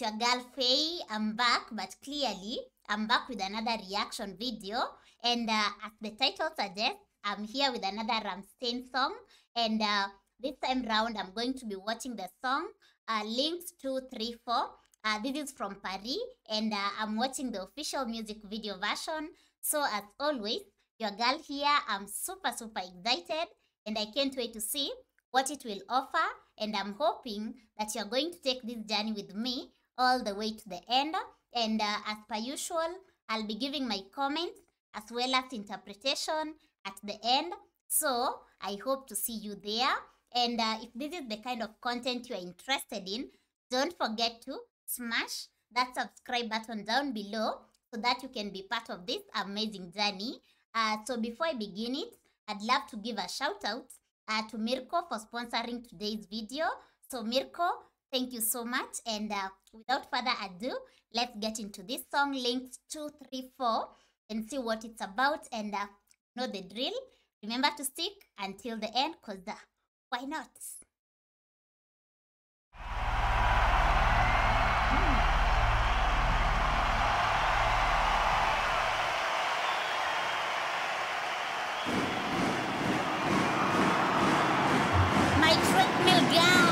your girl Faye. I'm back, but clearly I'm back with another reaction video. And as the title suggests, I'm here with another Rammstein song. And this time round, I'm going to be watching the song Links 234. This is from Paris, and I'm watching the official music video version. So as always, your girl here, I'm super excited, and I can't wait to see what it will offer. And I'm hoping that you're going to take this journey with me all the way to the end. And as per usual, I'll be giving my comments as well as interpretation at the end. So I hope to see you there. And if this is the kind of content you are interested in, don't forget to smash that subscribe button down below so that you can be part of this amazing journey. So before I begin it, I'd love to give a shout out to Mirko for sponsoring today's video. So Mirko, thank you so much. And without further ado, let's get into this song, Links 234, and see what it's about. And know the drill. Remember to stick until the end, because why not? My treadmill guy.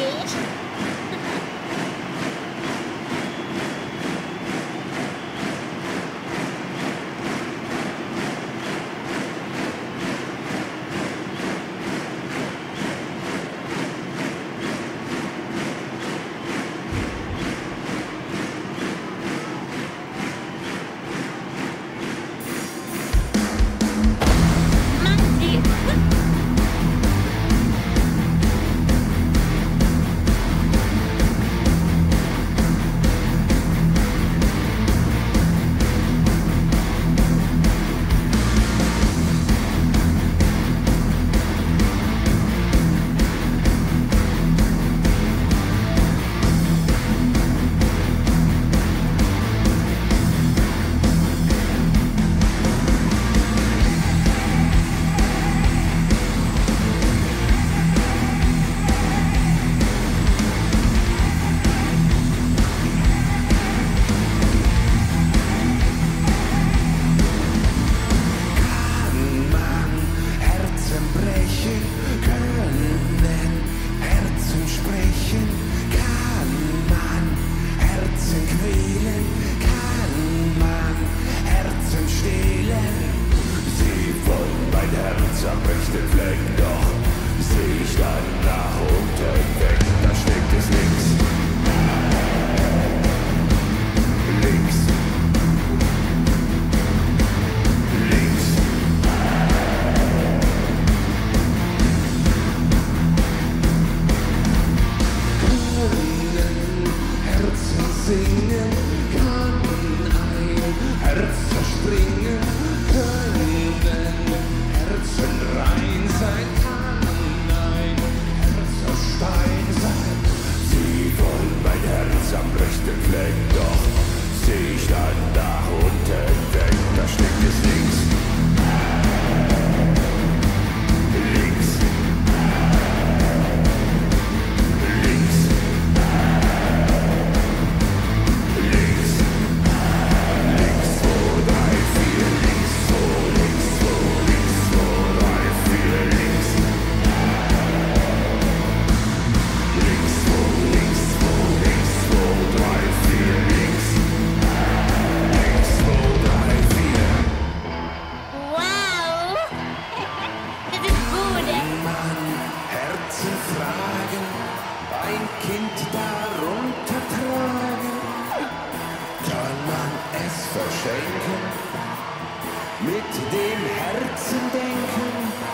Mit dem Herzen denken,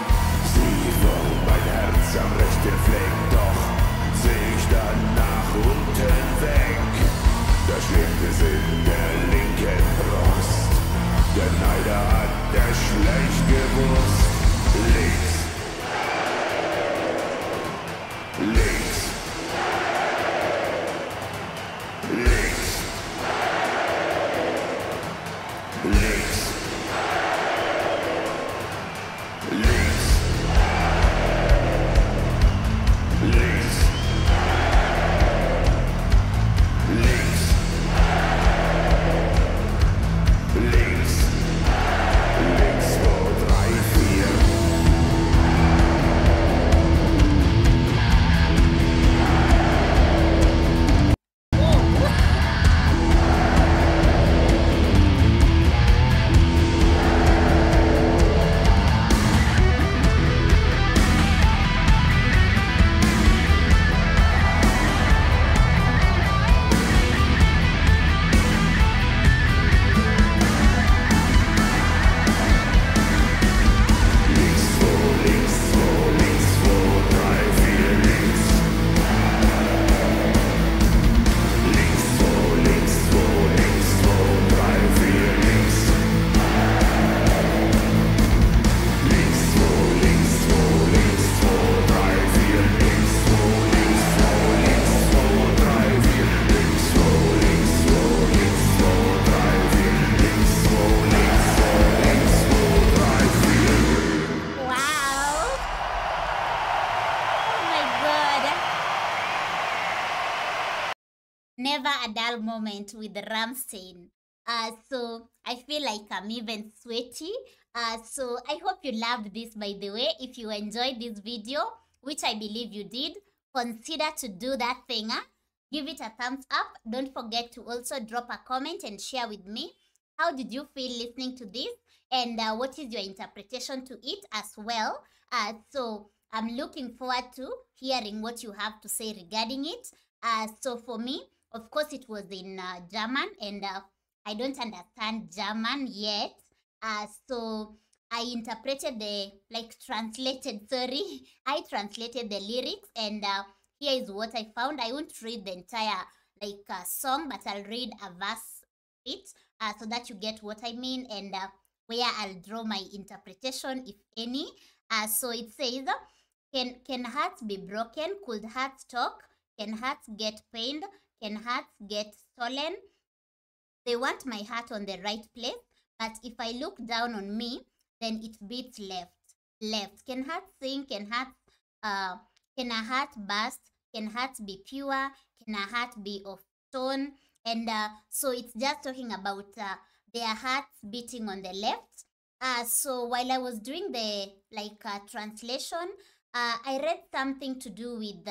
sie wollen mein Herz am rechten Fleck, doch seh ich dann nach unten weg. Da schlägt es in der linken Brust, der Neider hat der schlecht gewusst. Links, links, links, links. never a dull moment with Rammstein. So I feel like I'm even sweaty. So I hope you loved this, by the way. If you enjoyed this video, which I believe you did, consider to do that thing. Give it a thumbs up. Don't forget to also drop a comment and share with me. How did you feel listening to this? And what is your interpretation to it as well? So I'm looking forward to hearing what you have to say regarding it. So for me, of course, it was in German, and I don't understand German yet. So I interpreted translated, sorry. I translated the lyrics, and here is what I found. I won't read the entire song, but I'll read a verse it so that you get what I mean, and where I'll draw my interpretation, if any. So it says, can hearts be broken? Could hearts talk? Can hearts get pained? Can hearts get stolen? They want my heart on the right place, but if I look down on me, then it beats left. Left. Can hearts sing? Can a heart burst? Can hearts be pure? Can a heart be of stone? And so it's just talking about their hearts beating on the left. So while I was doing the translation, I read something to do with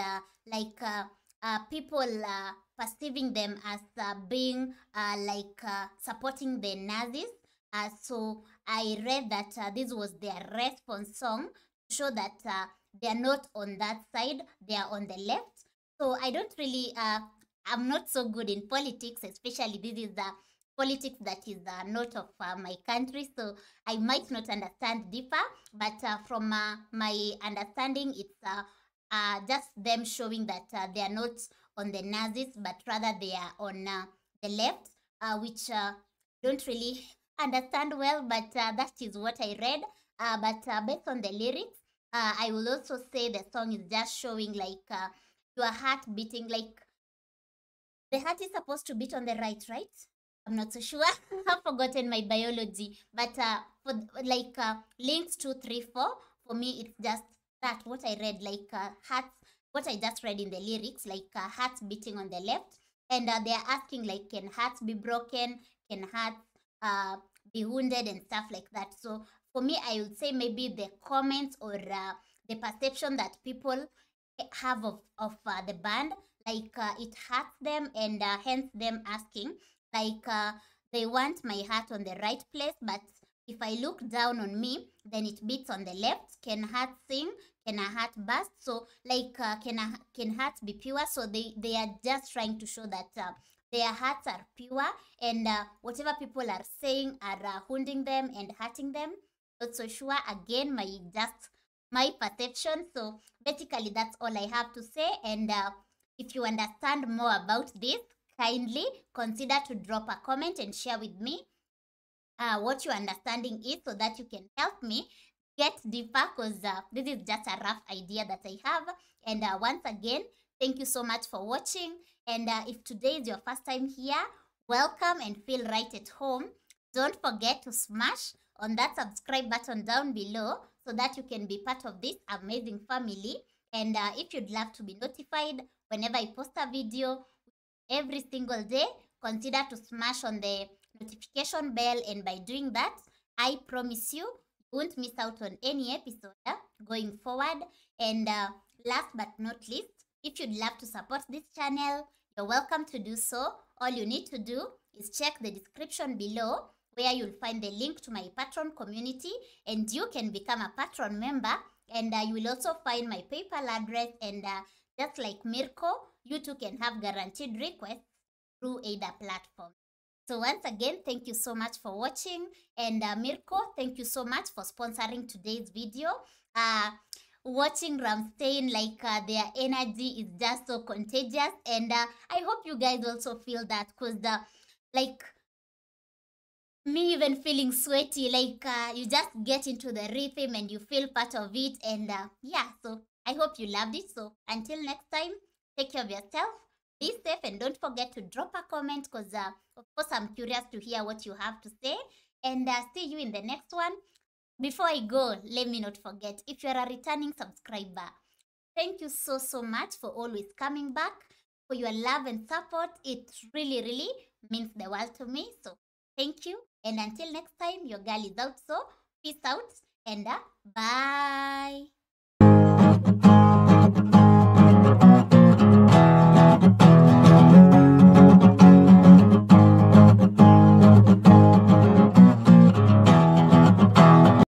people perceiving them as being supporting the Nazis. So I read that this was their response song to show that they are not on that side, they are on the left. So I don't really, I'm not so good in politics, especially this is the politics that is not of my country, so I might not understand deeper, but from my understanding, it's just them showing that they are not on the Nazis, but rather they are on the left, which don't really understand well, but that is what I read. But based on the lyrics, I will also say the song is just showing your heart beating, the heart is supposed to beat on the right, right? I'm not so sure. I've forgotten my biology. But for links 2, 3, 4, for me it's just that what I read, hearts, what I just read in the lyrics, hearts beating on the left, and they're asking can hearts be broken? Can hearts be wounded and stuff like that? So for me, I would say maybe the comments or the perception that people have of the band, it hurts them, and hence them asking they want my heart on the right place, but if I look down on me, then it beats on the left. Can heart sing? Can a heart burst? So can hearts be pure? So they are just trying to show that their hearts are pure, and whatever people are saying are wounding them and hurting them. Not so sure. Again, my perception. So basically that's all I have to say, and if you understand more about this, kindly consider to drop a comment and share with me what your understanding is, so that you can help me get deeper, because this is just a rough idea that I have. And once again, thank you so much for watching, and if today is your first time here, welcome and feel right at home. Don't forget to smash on that subscribe button down below so that you can be part of this amazing family. And if you'd love to be notified whenever I post a video every single day, consider to smash on the notification bell, and by doing that, I promise you won't miss out on any episode going forward. And last but not least, if you'd love to support this channel, you're welcome to do so. All you need to do is check the description below, where you'll find the link to my Patreon community, and you can become a Patreon member, and you will also find my PayPal address, and just like Mirko, you too can have guaranteed requests through either platform. So once again, thank you so much for watching, and Mirko, thank you so much for sponsoring today's video. Watching Rammstein, their energy is just so contagious, and I hope you guys also feel that, because me even feeling sweaty, you just get into the rhythm and you feel part of it, and yeah, so I hope you loved it. So until next time, take care of yourself, be safe, and don't forget to drop a comment, because of course I'm curious to hear what you have to say, and see you in the next one. Before I go, let me not forget, if you're a returning subscriber, thank you so much for always coming back, for your love and support. It really, really means the world to me. So thank you. And until next time, your girl is out. So peace out and bye.